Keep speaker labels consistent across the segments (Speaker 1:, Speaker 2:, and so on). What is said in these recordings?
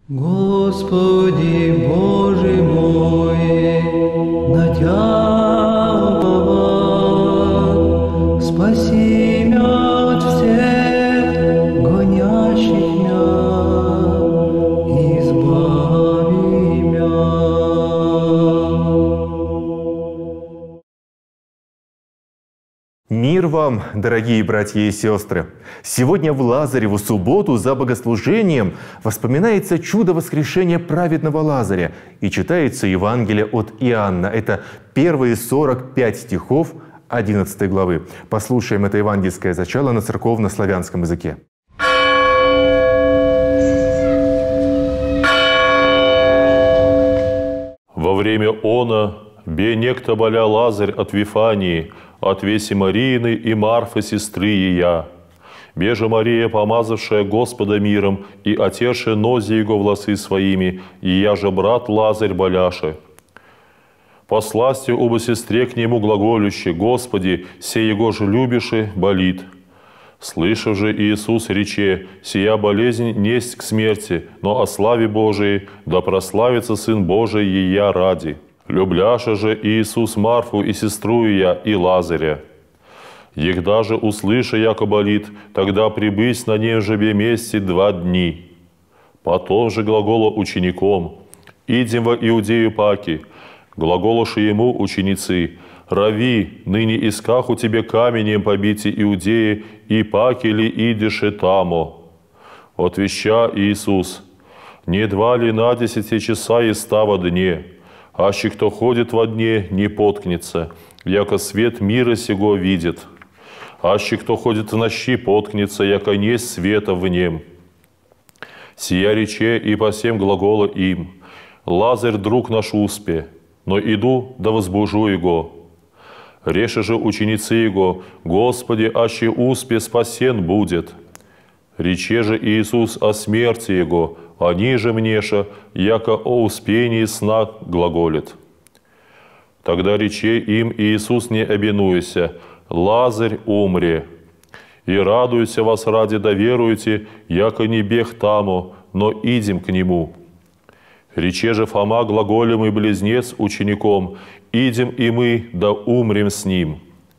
Speaker 1: Господи Боже мой, на Тя уповать, спаси мя от всех гонящих мя, избави мя.
Speaker 2: Мир вам, дорогие братья и сестры! Сегодня в Лазареву субботу за богослужением вспоминается чудо воскрешения праведного Лазаря и читается Евангелие от Иоанна. Это первые 45 стихов 11 главы. Послушаем это евангельское зачало на церковно-славянском языке.
Speaker 3: Во время она бе некто боля Лазарь от Вифании, от Веси Марины и Марфы, сестры ея. Беже Мария, помазавшая Господа миром и отершая нози Его волосы своими, и я же брат Лазарь боляше. Посласти оба сестре к нему глаголюще: Господи, сей его же любиши, болит. Слышав же Иисус рече: сия болезнь несть к смерти, но о славе Божией да прославится Сын Божий ея ради. Любляша же Иисус Марфу и сестру ея и Лазаря. Егда же услыша, яко болит, тогда прибысь на нем же месте 2 дни. Потом же глагола учеником: идем во Иудею паки. Глаголоши ему ученицы: рави, ныне искаху тебе каменем побити Иудеи, и паки ли идеше тамо? Отвеща Иисус: не 2 ли на 10 часа и 100 во дне? Аще кто ходит во дне, не поткнется, яко свет мира сего видит. Аще кто ходит в нощи, поткнется, яко несть света в нем. Сия рече и по всем глагола им: Лазарь, друг наш, успе, но иду да возбужу его. Реше же ученицы его: Господи, аще успе, спасен будет. Рече же Иисус о смерти его, они же мнеша, яко о успении сна глаголит. Тогда рече им Иисус, не обинуйся: Лазарь умре. И радуйся вас ради, да веруйте, яко не бег тамо, но идем к нему. Рече же Фома, глаголемый близнец, учеником: идем и мы, да умрем с ним.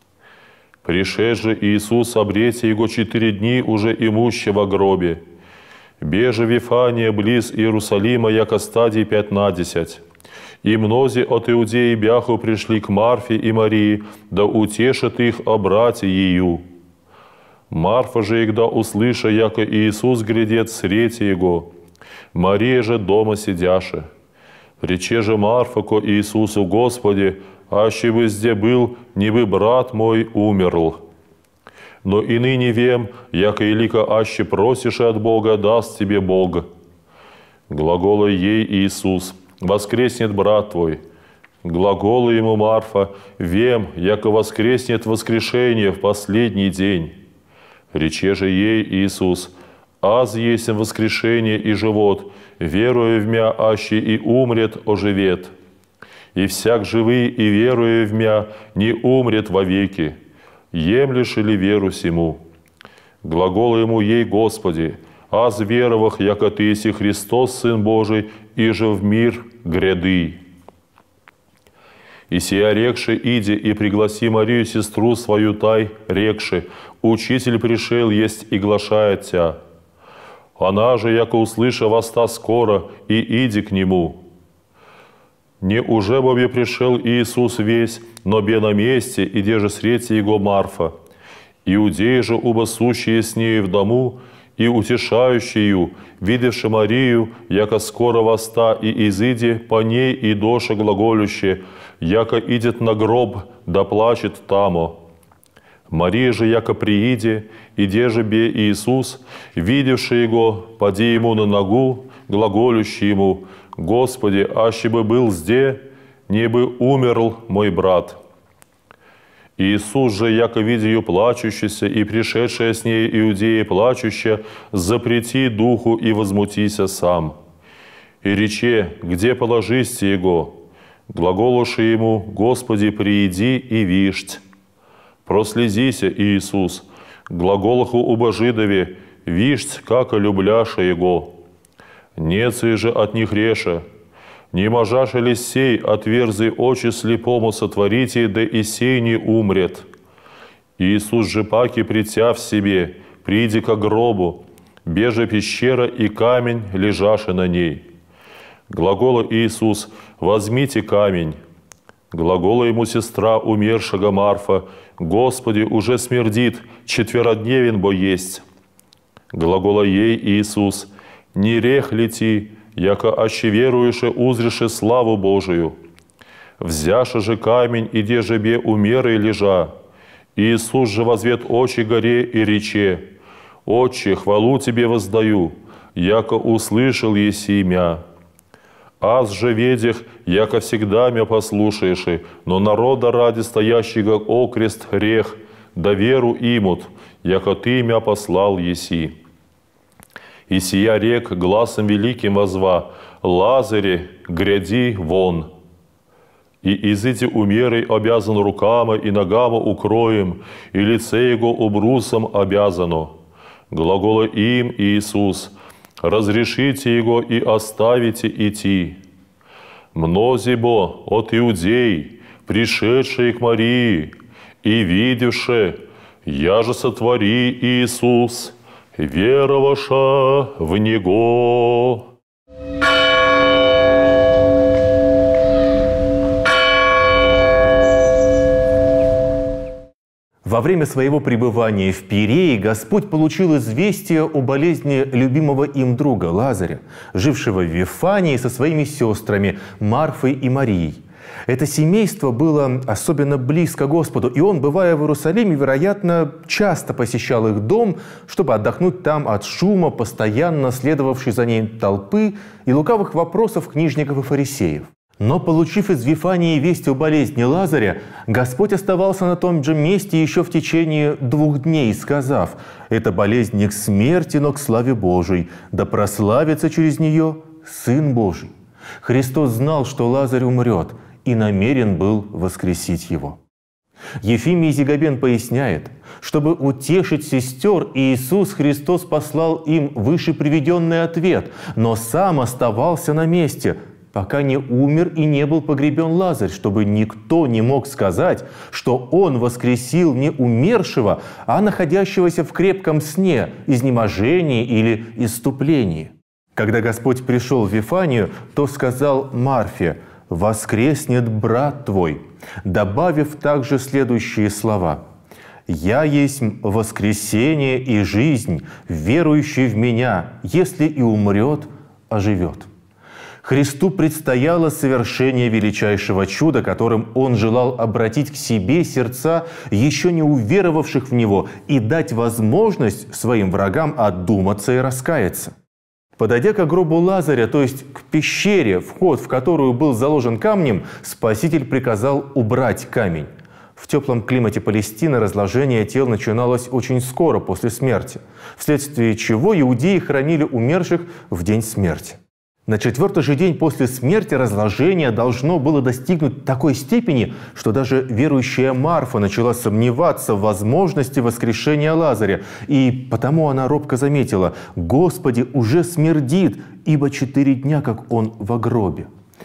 Speaker 3: Пришед же Иисус обрете его 4 дни уже имущего во гробе. Беже Вифания близ Иерусалима, яко стадий 15. И мнози от Иудеи бяху пришли к Марфе и Марии, да утешат их о брате ее. Марфа же, егда услыша, яко Иисус грядет срети его. Мария же дома сидяше. Рече же Марфа ко Иисусу: Господи, аще бы зде был, не бы брат мой умерл. Но и ныне вем, яко илика аще просишь от Бога, даст тебе Бог. Глагола ей Иисус: воскреснет брат твой. Глагола ему Марфа: вем, яко воскреснет воскрешение в последний день. Рече же ей Иисус: аз есть воскрешение и живот, веруя в мя, аще и умрет, оживет. И всяк живый и веруя в мя, не умрет вовеки. Емлешь ли веру сему? Глагола ему ей: Господи, аз веровах, яко Ты еси Христос, Сын Божий, и же в мир гряды. И сия рекши, иди и пригласи Марию, сестру свою, тай, рекши: Учитель пришел есть и глашает тя. Она же, яко услыша, воста скоро, и иди к нему. Не уже бобе пришел Иисус весь, но бе на месте, и де же среди его Марфа. Иудеи же, оба сущие с нею в дому, и утешающую, видевши Марию, яко скоро воста, и изыди по ней и доша глаголюще, яко идет на гроб, да плачет тамо. Мария же, яко прииде, и де же бе Иисус, видевши его, поди ему на ногу, глаголющий ему: Господи, аще бы был зде, не бы умерл мой брат. Иисус же, яко видя ее плачущейся и пришедшая с ней Иудея плачущая, запрети духу и возмутися сам. И рече: где положисте его? Глаголоши ему: Господи, прииди и вишть. Прослезися, Иисус, глаголоху оба жидове: вишть, како любляша его. Нецы же от них реша. Не можаше ли сей отверзи очи слепому сотворите, да и сей не умрет. Иисус же паки притя в себе, приди ко гробу, беже пещера и камень, лежаше на ней. Глагола Иисус: возьмите камень. Глагола ему сестра умершего Марфа: Господи, уже смердит, четверодневен бо есть. Глагола ей Иисус: не рех ли ти, яко аще веруеше узреше славу Божию. Взяше же камень, иде же бе умеры лежа. Иисус же возвет очи горе и рече: Отче, хвалу Тебе воздаю, яко услышал еси мя. Аз же ведех, яко всегда мя послушаеши, но народа ради стоящего окрест грех, да веру имут, яко Ты мя послал еси. И сия рек гласом великим возва: Лазаре, гряди вон. И изыти умерой обязан рукама и ногама укроем, и лице его обрусом обязано. Глагола им Иисус: разрешите его и оставите идти. Мнози бо от иудей, пришедшие к Марии, и видевши, я же сотвори Иисус, вероваша в Него.
Speaker 2: Во время своего пребывания в Пирее Господь получил известие о болезни любимого им друга Лазаря, жившего в Вифании со своими сестрами Марфой и Марией. Это семейство было особенно близко Господу, и он, бывая в Иерусалиме, вероятно, часто посещал их дом, чтобы отдохнуть там от шума, постоянно следовавшей за ним толпы и лукавых вопросов книжников и фарисеев. Но, получив из Вифании весть о болезни Лазаря, Господь оставался на том же месте еще в течение 2 дней, сказав: «Эта болезнь не к смерти, но к славе Божией, да прославится через нее Сын Божий». Христос знал, что Лазарь умрет, и намерен был воскресить его. Ефимий Зигабен поясняет: чтобы утешить сестер, Иисус Христос послал им выше приведенный ответ, но сам оставался на месте, пока не умер и не был погребен Лазарь, чтобы никто не мог сказать, что Он воскресил не умершего, а находящегося в крепком сне, изнеможении или исступлении. Когда Господь пришел в Вифанию, то сказал Марфе: «Воскреснет брат твой», добавив также следующие слова: «Я есть воскресение и жизнь, верующий в Меня, если и умрет, оживет». Христу предстояло совершение величайшего чуда, которым Он желал обратить к себе сердца еще не уверовавших в Него и дать возможность своим врагам одуматься и раскаяться. Подойдя к гробу Лазаря, то есть к пещере, вход в которую был заложен камнем, Спаситель приказал убрать камень. В теплом климате Палестины разложение тел начиналось очень скоро после смерти, вследствие чего иудеи хоронили умерших в день смерти. На 4-й же день после смерти разложение должно было достигнуть такой степени, что даже верующая Марфа начала сомневаться в возможности воскрешения Лазаря, и потому она робко заметила: «Господи, уже смердит, ибо 4 дня, как он во гробе».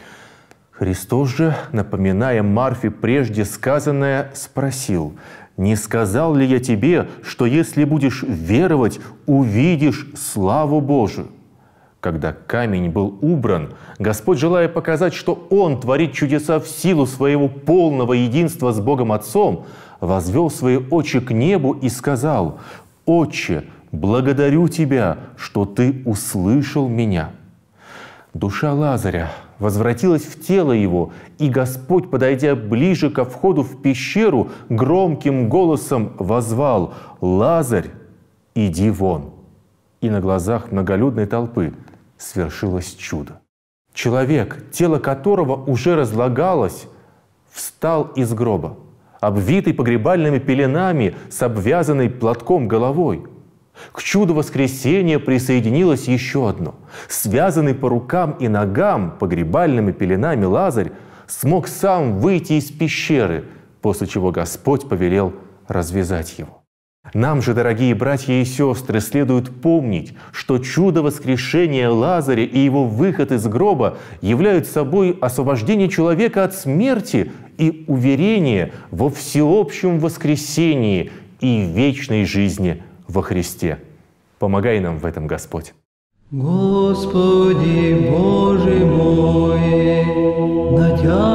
Speaker 2: Христос же, напоминая Марфе прежде сказанное, спросил: «Не сказал ли я тебе, что если будешь веровать, увидишь славу Божию?» Когда камень был убран, Господь, желая показать, что Он творит чудеса в силу своего полного единства с Богом Отцом, возвел свои очи к небу и сказал: «Отче, благодарю Тебя, что Ты услышал меня». Душа Лазаря возвратилась в тело его, и Господь, подойдя ближе ко входу в пещеру, громким голосом воззвал: «Лазарь, иди вон!» И на глазах многолюдной толпы свершилось чудо. Человек, тело которого уже разлагалось, встал из гроба, обвитый погребальными пеленами, с обвязанной платком головой. К чуду воскресения присоединилось еще одно. Связанный по рукам и ногам погребальными пеленами Лазарь смог сам выйти из пещеры, после чего Господь повелел развязать его. Нам же, дорогие братья и сестры, следует помнить, что чудо воскрешения Лазаря и его выход из гроба являют собой освобождение человека от смерти и уверение во всеобщем воскресении и вечной жизни во Христе. Помогай нам в этом, Господь.
Speaker 1: Господи Боже мой, на Тя